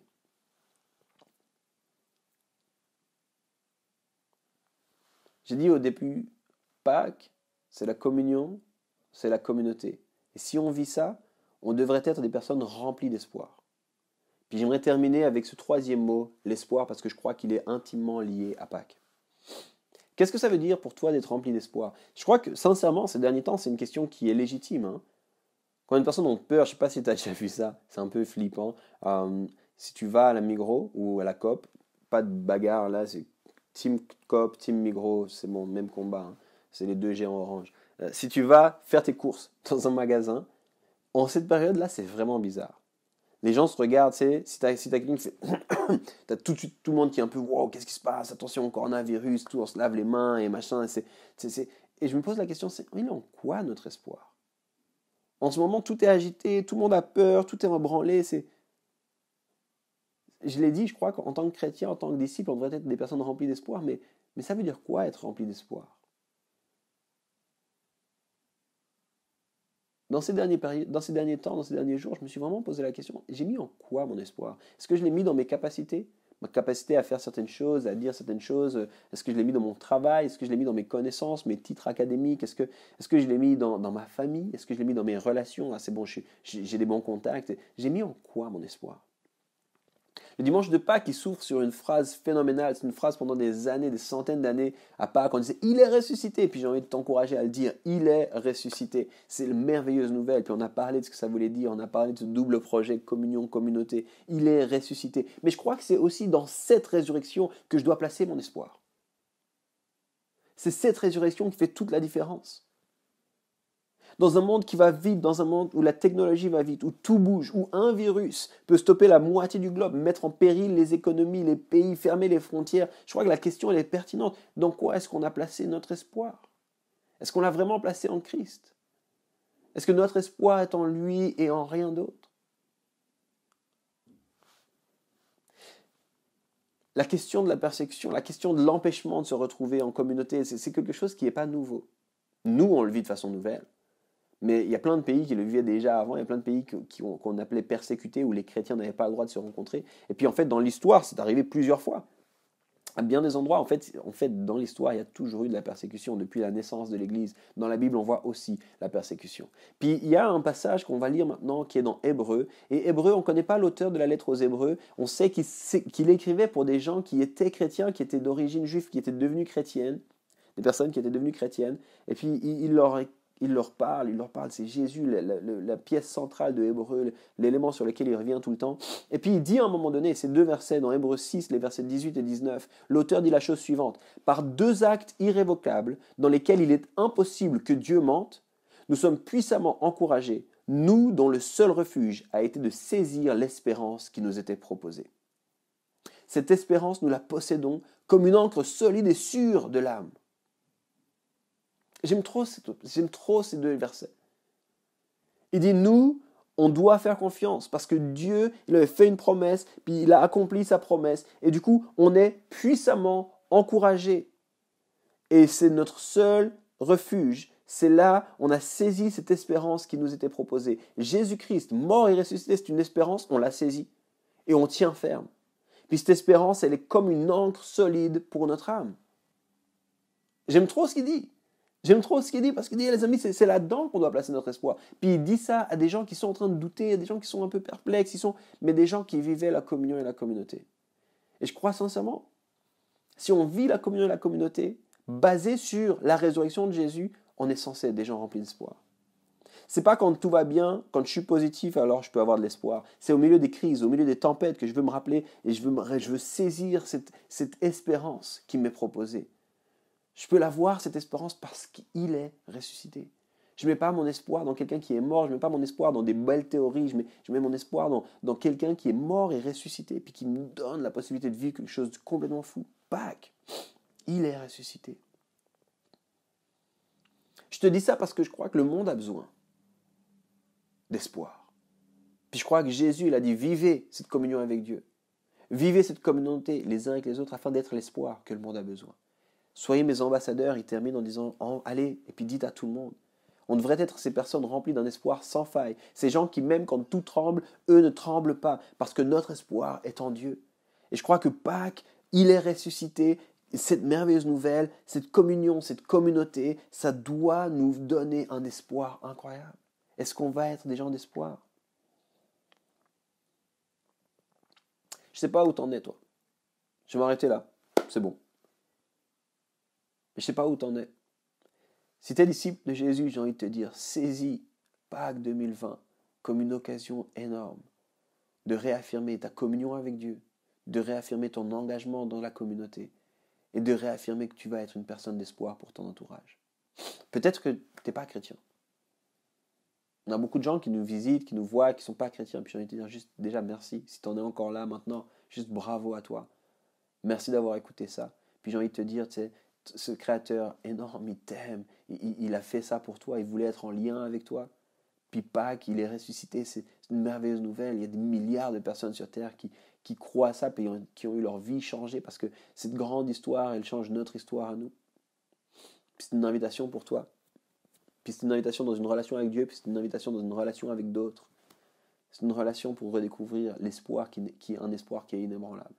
Speaker 4: J'ai dit au début, Pâques, c'est la communion, c'est la communauté. Et si on vit ça, on devrait être des personnes remplies d'espoir. Puis j'aimerais terminer avec ce troisième mot, l'espoir, parce que je crois qu'il est intimement lié à Pâques. Qu'est-ce que ça veut dire pour toi d'être rempli d'espoir? Je crois que, sincèrement, ces derniers temps, c'est une question qui est légitime. Hein. Quand une personne a peur, je ne sais pas si tu as déjà vu ça, c'est un peu flippant. Si tu vas à la Migros ou à la Coop, pas de bagarre là, c'est Team Coop, Team Migros, c'est bon, même combat. Hein. C'est les deux géants orange. Si tu vas faire tes courses dans un magasin, en cette période-là, c'est vraiment bizarre. Les gens se regardent, tu sais, si t'as quelqu'un qui fait t'as tout le monde qui est un peu wow, qu'est-ce qui se passe, attention, coronavirus, tout, on se lave les mains et machin. Et je me pose la question, il est en quoi notre espoir? En ce moment, tout est agité, tout le monde a peur, tout est rebranlé. Je l'ai dit, je crois qu'en tant que chrétien, en tant que disciple, on devrait être des personnes remplies d'espoir, mais ça veut dire quoi être rempli d'espoir? Dans ces derniers temps, dans ces derniers jours, je me suis vraiment posé la question, j'ai mis en quoi mon espoir? Est-ce que je l'ai mis dans mes capacités? Ma capacité à faire certaines choses, à dire certaines choses? Est-ce que je l'ai mis dans mon travail? Est-ce que je l'ai mis dans mes connaissances, mes titres académiques? Est-ce que je l'ai mis dans ma famille? Est-ce que je l'ai mis dans mes relations? Ah, c'est bon, j'ai des bons contacts. J'ai mis en quoi mon espoir? Le dimanche de Pâques, il s'ouvre sur une phrase phénoménale. C'est une phrase pendant des années, des centaines d'années à Pâques. On disait « Il est ressuscité ». Puis j'ai envie de t'encourager à le dire « Il est ressuscité ». C'est une merveilleuse nouvelle. Puis on a parlé de ce que ça voulait dire. On a parlé de ce double projet communion, communauté. Il est ressuscité. Mais je crois que c'est aussi dans cette résurrection que je dois placer mon espoir. C'est cette résurrection qui fait toute la différence. Dans un monde qui va vite, dans un monde où la technologie va vite, où tout bouge, où un virus peut stopper la moitié du globe, mettre en péril les économies, les pays, fermer les frontières, je crois que la question elle est pertinente. Dans quoi est-ce qu'on a placé notre espoir? Est-ce qu'on l'a vraiment placé en Christ? Est-ce que notre espoir est en lui et en rien d'autre? La question de la persécution, la question de l'empêchement de se retrouver en communauté, c'est quelque chose qui n'est pas nouveau. Nous, on le vit de façon nouvelle. Mais il y a plein de pays qui le vivaient déjà avant, il y a plein de pays qu'on appelait persécutés, où les chrétiens n'avaient pas le droit de se rencontrer. Et puis en fait, dans l'histoire, c'est arrivé plusieurs fois. À bien des endroits, en fait, dans l'histoire, il y a toujours eu de la persécution, depuis la naissance de l'Église. Dans la Bible, on voit aussi la persécution. Puis il y a un passage qu'on va lire maintenant, qui est dans Hébreux. Et Hébreux, on ne connaît pas l'auteur de la lettre aux Hébreux. On sait qu'il écrivait pour des gens qui étaient chrétiens, qui étaient d'origine juive, qui étaient devenus chrétiennes, des personnes qui étaient devenues chrétiennes. Et puis il leur parle, c'est Jésus, la pièce centrale de Hébreux, l'élément sur lequel il revient tout le temps. Et puis il dit à un moment donné, ces deux versets, dans Hébreux 6, les versets 18 et 19, l'auteur dit la chose suivante: « Par deux actes irrévocables, dans lesquels il est impossible que Dieu mente, nous sommes puissamment encouragés, nous dont le seul refuge a été de saisir l'espérance qui nous était proposée. Cette espérance, nous la possédons comme une ancre solide et sûre de l'âme. » J'aime trop ces deux versets. Il dit, nous, on doit faire confiance parce que Dieu, il avait fait une promesse, puis il a accompli sa promesse. Et du coup, on est puissamment encouragé. Et c'est notre seul refuge. C'est là, on a saisi cette espérance qui nous était proposée. Jésus-Christ, mort et ressuscité, c'est une espérance, on l'a saisie. Et on tient ferme. Puis cette espérance, elle est comme une ancre solide pour notre âme. J'aime trop ce qu'il dit. Parce qu'il dit, les amis, c'est là-dedans qu'on doit placer notre espoir. Puis il dit ça à des gens qui sont en train de douter, à des gens qui sont un peu perplexes, mais des gens qui vivaient la communion et la communauté. Et je crois sincèrement, si on vit la communion et la communauté, basée sur la résurrection de Jésus, on est censé être des gens remplis d'espoir. C'est pas quand tout va bien, quand je suis positif, alors je peux avoir de l'espoir. C'est au milieu des crises, au milieu des tempêtes que je veux me rappeler et je veux saisir cette espérance qui m'est proposée. Je peux l'avoir, cette espérance, parce qu'il est ressuscité. Je ne mets pas mon espoir dans quelqu'un qui est mort, je ne mets pas mon espoir dans des belles théories, je mets mon espoir dans quelqu'un qui est mort et ressuscité, puis qui nous donne la possibilité de vivre quelque chose de complètement fou. Pâques, il est ressuscité. Je te dis ça parce que je crois que le monde a besoin d'espoir. Puis je crois que Jésus, il a dit, vivez cette communion avec Dieu. Vivez cette communauté les uns avec les autres afin d'être l'espoir que le monde a besoin. Soyez mes ambassadeurs, il termine en disant, allez, et puis dites à tout le monde. On devrait être ces personnes remplies d'un espoir sans faille. Ces gens qui, même quand tout tremble, eux ne tremblent pas, parce que notre espoir est en Dieu. Et je crois que Pâques, il est ressuscité. Cette merveilleuse nouvelle, cette communion, cette communauté, ça doit nous donner un espoir incroyable. Est-ce qu'on va être des gens d'espoir? Je ne sais pas où t'en es, toi. Je vais m'arrêter là. C'est bon. Mais je ne sais pas où t'en es. Si tu es disciple de Jésus, j'ai envie de te dire, saisis Pâques 2020 comme une occasion énorme de réaffirmer ta communion avec Dieu, de réaffirmer ton engagement dans la communauté et de réaffirmer que tu vas être une personne d'espoir pour ton entourage. Peut-être que tu n'es pas chrétien. On a beaucoup de gens qui nous visitent, qui nous voient, qui ne sont pas chrétiens. Puis j'ai envie de te dire juste déjà merci. Si tu en es encore là maintenant, juste bravo à toi. Merci d'avoir écouté ça. Puis j'ai envie de te dire, tu sais, ce créateur énorme, il t'aime, il a fait ça pour toi, il voulait être en lien avec toi. Puis Pâques, il est ressuscité, c'est une merveilleuse nouvelle. Il y a des milliards de personnes sur Terre qui croient à ça, puis qui ont eu leur vie changée, parce que cette grande histoire, elle change notre histoire à nous. Puis c'est une invitation pour toi. Puis c'est une invitation dans une relation avec Dieu, puis c'est une invitation dans une relation avec d'autres. C'est une relation pour redécouvrir l'espoir qui est un espoir qui est inébranlable.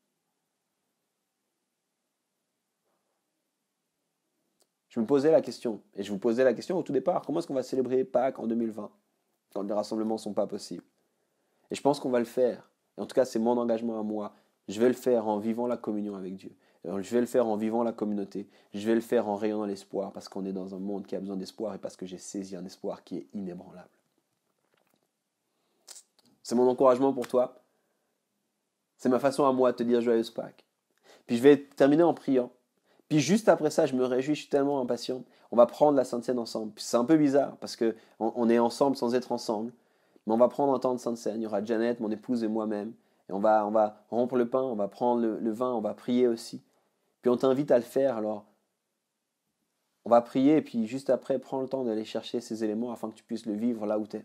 Speaker 4: Je me posais la question, et je vous posais la question au tout départ, comment est-ce qu'on va célébrer Pâques en 2020, quand les rassemblements ne sont pas possibles? Et je pense qu'on va le faire, et en tout cas c'est mon engagement à moi, je vais le faire en vivant la communion avec Dieu, je vais le faire en vivant la communauté, je vais le faire en rayonnant l'espoir, parce qu'on est dans un monde qui a besoin d'espoir, et parce que j'ai saisi un espoir qui est inébranlable. C'est mon encouragement pour toi, c'est ma façon à moi de te dire joyeuse Pâques. Puis je vais terminer en priant. Puis juste après ça, je me réjouis, je suis tellement impatient. On va prendre la Sainte Seine ensemble. Puis c'est un peu bizarre parce qu'on est ensemble sans être ensemble. Mais on va prendre un temps de Sainte Seine. Il y aura Janet, mon épouse et moi-même. Et on va rompre le pain, on va prendre le vin, on va prier aussi. Puis on t'invite à le faire. Alors, on va prier et puis juste après, prends le temps d'aller chercher ces éléments afin que tu puisses le vivre là où tu es.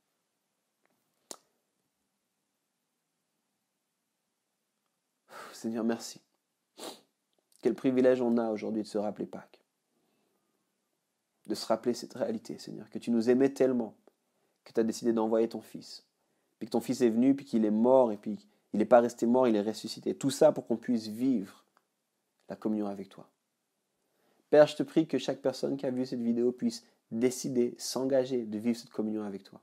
Speaker 4: Seigneur, merci. Quel privilège on a aujourd'hui de se rappeler Pâques. De se rappeler cette réalité, Seigneur, que tu nous aimais tellement, que tu as décidé d'envoyer ton Fils. Puis que ton Fils est venu, puis qu'il est mort, et puis il n'est pas resté mort, il est ressuscité. Tout ça pour qu'on puisse vivre la communion avec toi. Père, je te prie que chaque personne qui a vu cette vidéo puisse décider, s'engager de vivre cette communion avec toi.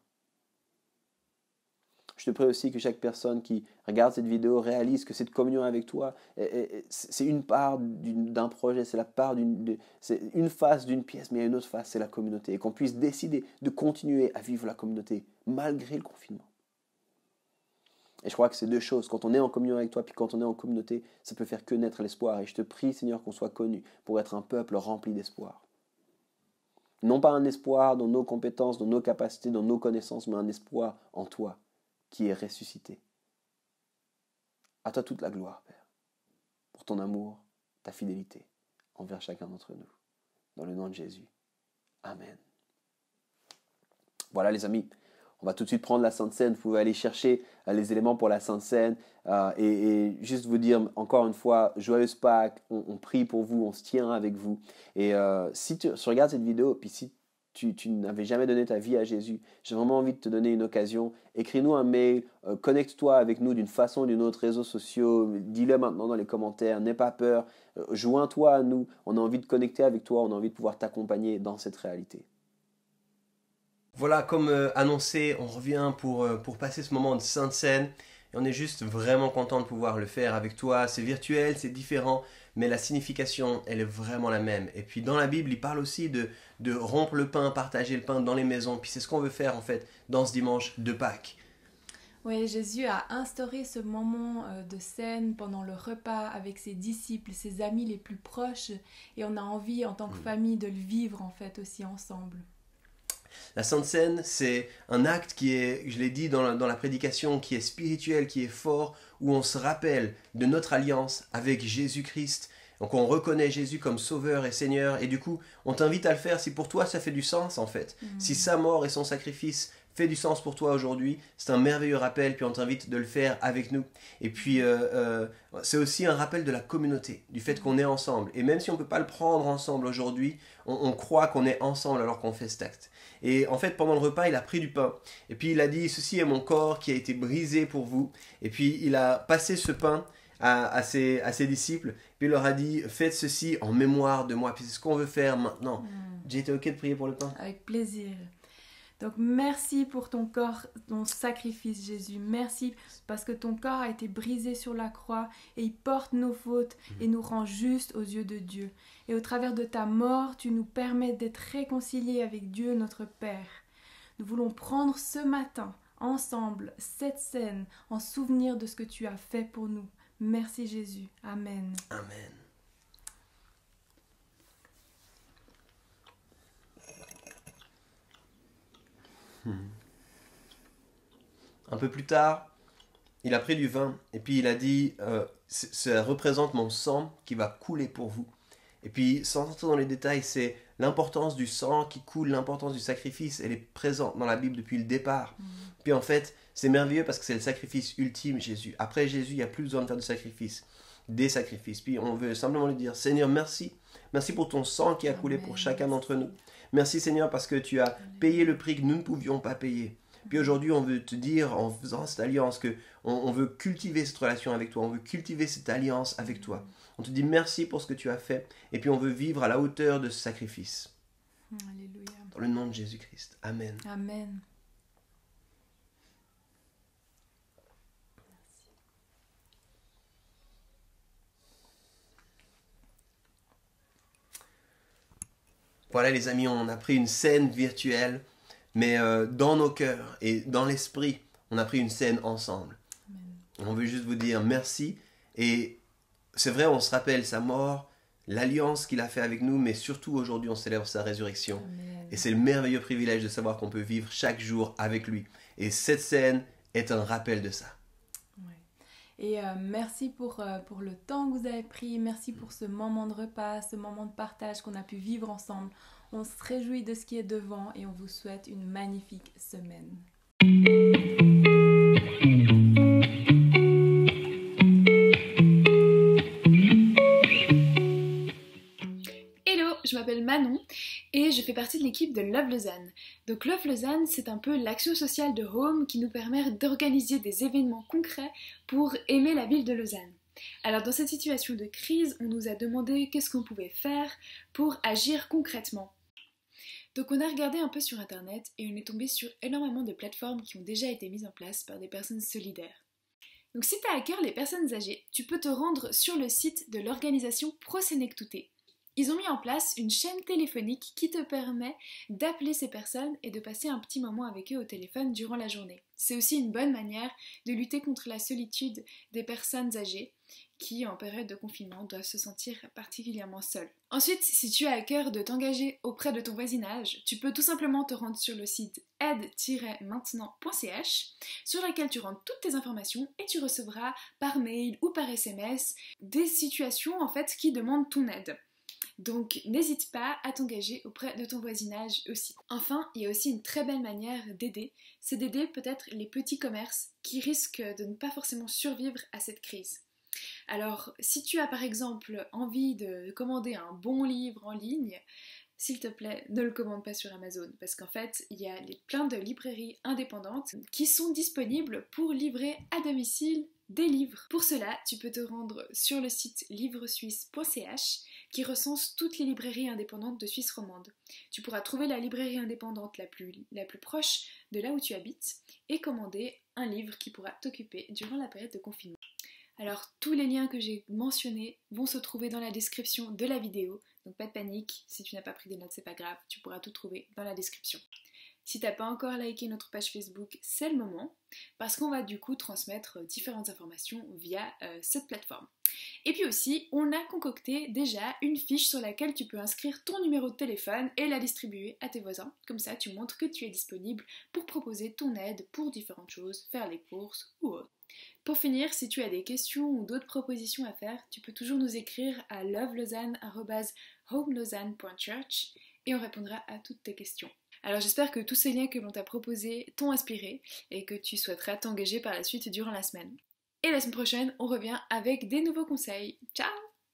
Speaker 4: Je te prie aussi que chaque personne qui regarde cette vidéo réalise que cette communion avec toi, c'est une part d'un projet, c'est une face d'une pièce, mais il y a une autre face, c'est la communauté. Et qu'on puisse décider de continuer à vivre la communauté malgré le confinement. Et je crois que c'est deux choses. Quand on est en communion avec toi, puis quand on est en communauté, ça peut faire que naître l'espoir. Et je te prie, Seigneur, qu'on soit connu pour être un peuple rempli d'espoir. Non pas un espoir dans nos compétences, dans nos capacités, dans nos connaissances, mais un espoir en toi, qui est ressuscité. À toi toute la gloire, Père, pour ton amour, ta fidélité envers chacun d'entre nous. Dans le nom de Jésus. Amen. Voilà les amis, on va tout de suite prendre la Sainte Seine. Vous pouvez aller chercher les éléments pour la Sainte Seine et juste vous dire encore une fois, joyeuse Pâques, on prie pour vous, on se tient avec vous. Et si tu regardes cette vidéo, puis si tu n'avais jamais donné ta vie à Jésus, j'ai vraiment envie de te donner une occasion. Écris-nous un mail, connecte-toi avec nous d'une façon ou d'une autre, réseaux sociaux, dis-le maintenant dans les commentaires, n'aie pas peur, joins-toi à nous, on a envie de connecter avec toi, on a envie de pouvoir t'accompagner dans cette réalité.
Speaker 5: Voilà, comme annoncé, on revient pour passer ce moment de Sainte Seine.
Speaker 4: Et on est juste vraiment content de pouvoir le faire avec toi. C'est virtuel, c'est différent, mais la signification, elle est vraiment la même. Et puis dans la Bible, il parle aussi de rompre le pain, partager le pain dans les maisons. Puis c'est ce qu'on veut faire en fait dans ce dimanche de Pâques.
Speaker 1: Oui, Jésus a instauré ce moment de scène pendant le repas avec ses disciples, ses amis les plus proches, et on a envie en tant que famille de le vivre en fait aussi ensemble.
Speaker 4: La Sainte Seine, c'est un acte qui est, je l'ai dit dans la prédication, qui est spirituel, qui est fort, où on se rappelle de notre alliance avec Jésus-Christ. Donc on reconnaît Jésus comme Sauveur et Seigneur, et du coup, on t'invite à le faire si pour toi ça fait du sens en fait. Si sa mort et son sacrifice fait du sens pour toi aujourd'hui, c'est un merveilleux rappel, puis on t'invite de le faire avec nous. Et puis, c'est aussi un rappel de la communauté, du fait qu'on est ensemble. Et même si on ne peut pas le prendre ensemble aujourd'hui, on croit qu'on est ensemble alors qu'on fait cet acte. Et en fait, pendant le repas, il a pris du pain. Et puis, il a dit, ceci est mon corps qui a été brisé pour vous. Et puis, il a passé ce pain à ses disciples. Puis, il leur a dit, faites ceci en mémoire de moi. Puis, c'est ce qu'on veut faire maintenant. J'ai été OK de prier pour le pain?
Speaker 1: Avec plaisir. Donc merci pour ton corps, ton sacrifice Jésus. Merci parce que ton corps a été brisé sur la croix et il porte nos fautes et nous rend justes aux yeux de Dieu. Et au travers de ta mort, tu nous permets d'être réconciliés avec Dieu notre Père. Nous voulons prendre ce matin ensemble cette scène en souvenir de ce que tu as fait pour nous. Merci Jésus. Amen.
Speaker 4: Amen. Un peu plus tard, il a pris du vin et puis il a dit ça représente mon sang qui va couler pour vous. Et puis, sans entrer dans les détails, c'est l'importance du sang qui coule, l'importance du sacrifice, elle est présente dans la Bible depuis le départ. Puis en fait, c'est merveilleux parce que c'est le sacrifice ultime, Jésus. Après Jésus, il n'y a plus besoin de faire de sacrifice, des sacrifices. Puis on veut simplement lui dire, Seigneur, merci. Merci pour ton sang qui a coulé pour chacun d'entre nous. Merci Seigneur parce que tu as payé le prix que nous ne pouvions pas payer. Puis aujourd'hui, on veut te dire, en faisant cette alliance, que on veut cultiver cette relation avec toi, on veut cultiver cette alliance avec toi. On te dit merci pour ce que tu as fait, et puis on veut vivre à la hauteur de ce sacrifice.
Speaker 1: Alléluia.
Speaker 4: Dans le nom de Jésus-Christ. Amen.
Speaker 1: Amen.
Speaker 4: Voilà les amis, on a pris une scène virtuelle, mais dans nos cœurs et dans l'esprit, on a pris une scène ensemble. Amen. On veut juste vous dire merci. Et c'est vrai, on se rappelle sa mort, l'alliance qu'il a fait avec nous, mais surtout aujourd'hui, on célèbre sa résurrection. Amen. Et c'est le merveilleux privilège de savoir qu'on peut vivre chaque jour avec lui. Et cette scène est un rappel de ça.
Speaker 1: Et merci pour le temps que vous avez pris, merci pour ce moment de repas, ce moment de partage qu'on a pu vivre ensemble. On se réjouit de ce qui est devant et on vous souhaite une magnifique semaine.
Speaker 2: Je m'appelle Manon et je fais partie de l'équipe de Love Lausanne. Donc Love Lausanne, c'est un peu l'action sociale de Home qui nous permet d'organiser des événements concrets pour aimer la ville de Lausanne. Alors dans cette situation de crise, on nous a demandé qu'est-ce qu'on pouvait faire pour agir concrètement. Donc on a regardé un peu sur internet et on est tombé sur énormément de plateformes qui ont déjà été mises en place par des personnes solidaires. Donc si tu as à cœur les personnes âgées, tu peux te rendre sur le site de l'organisation Prosenectute. Ils ont mis en place une chaîne téléphonique qui te permet d'appeler ces personnes et de passer un petit moment avec eux au téléphone durant la journée. C'est aussi une bonne manière de lutter contre la solitude des personnes âgées qui, en période de confinement, doivent se sentir particulièrement seules. Ensuite, si tu as à cœur de t'engager auprès de ton voisinage, tu peux tout simplement te rendre sur le site aide-maintenant.ch sur laquelle tu rentres toutes tes informations et tu recevras par mail ou par SMS des situations en fait qui demandent ton aide. Donc n'hésite pas à t'engager auprès de ton voisinage aussi. Enfin, il y a aussi une très belle manière d'aider, c'est d'aider peut-être les petits commerces qui risquent de ne pas forcément survivre à cette crise. Alors, si tu as par exemple envie de commander un bon livre en ligne, s'il te plaît, ne le commande pas sur Amazon parce qu'en fait, il y a plein de librairies indépendantes qui sont disponibles pour livrer à domicile
Speaker 3: des livres. Pour cela, tu peux te rendre sur le site livresuisse.ch qui recense toutes les librairies indépendantes de Suisse romande. Tu pourras trouver la librairie indépendante la plus proche de là où tu habites et commander un livre qui pourra t'occuper durant la période de confinement. Alors tous les liens que j'ai mentionnés vont se trouver dans la description de la vidéo, donc pas de panique, si tu n'as pas pris des notes c'est pas grave, tu pourras tout trouver dans la description. Si t'as pas encore liké notre page Facebook, c'est le moment, parce qu'on va du coup transmettre différentes informations via cette plateforme. Et puis aussi, on a concocté déjà une fiche sur laquelle tu peux inscrire ton numéro de téléphone et la distribuer à tes voisins. Comme ça, tu montres que tu es disponible pour proposer ton aide pour différentes choses, faire les courses ou autre. Pour finir, si tu as des questions ou d'autres propositions à faire, tu peux toujours nous écrire à lovelausanne@homelausanne.church et on répondra à toutes tes questions. Alors j'espère que tous ces liens que l'on t'a proposés t'ont inspiré et que tu souhaiteras t'engager par la suite durant la semaine. Et la semaine prochaine, on revient avec des nouveaux conseils. Ciao!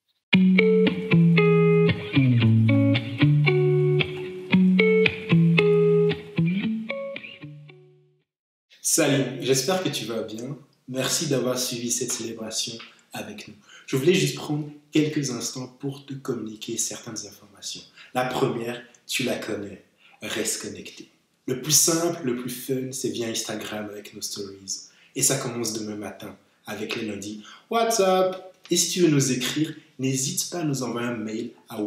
Speaker 5: Salut, j'espère que tu vas bien. Merci d'avoir suivi cette célébration avec nous. Je voulais juste prendre quelques instants pour te communiquer certaines informations. La première, tu la connais. Reste connecté. Le plus simple, le plus fun, c'est via Instagram avec nos stories. Et ça commence demain matin avec les lundis What's up? Et si tu veux nous écrire, n'hésite pas à nous envoyer un mail à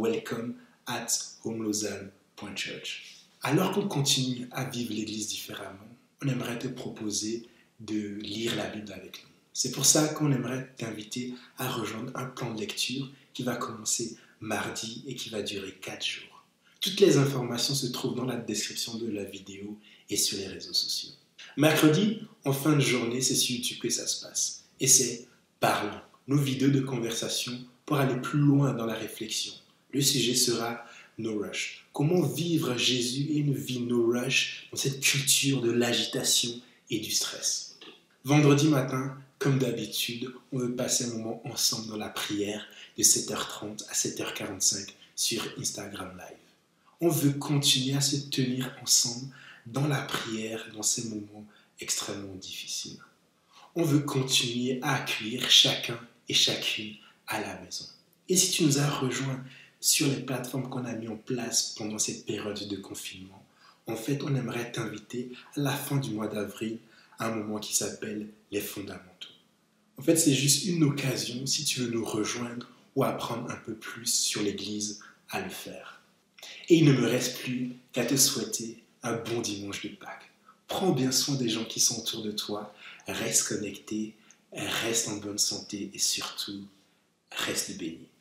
Speaker 5: welcome@homelausanne.church. Alors qu'on continue à vivre l'Église différemment, on aimerait te proposer de lire la Bible avec nous. C'est pour ça qu'on aimerait t'inviter à rejoindre un plan de lecture qui va commencer mardi et qui va durer 4 jours. Toutes les informations se trouvent dans la description de la vidéo et sur les réseaux sociaux. Mercredi, en fin de journée, c'est sur YouTube que ça se passe. Et c'est Parlons, nos vidéos de conversation pour aller plus loin dans la réflexion. Le sujet sera No Rush. Comment vivre Jésus et une vie no rush dans cette culture de l'agitation et du stress. Vendredi matin, comme d'habitude, on veut passer un moment ensemble dans la prière de 7h30 à 7h45 sur Instagram Live. On veut continuer à se tenir ensemble dans la prière, dans ces moments extrêmement difficiles. On veut continuer à accueillir chacun et chacune à la maison. Et si tu nous as rejoints sur les plateformes qu'on a mis en place pendant cette période de confinement, en fait, on aimerait t'inviter à la fin du mois d'avril à un moment qui s'appelle les fondamentaux. En fait, c'est juste une occasion, si tu veux nous rejoindre ou apprendre un peu plus sur l'Église, à le faire. Et il ne me reste plus qu'à te souhaiter un bon dimanche de Pâques. Prends bien soin des gens qui sont autour de toi, reste connecté, reste en bonne santé et surtout, reste béni.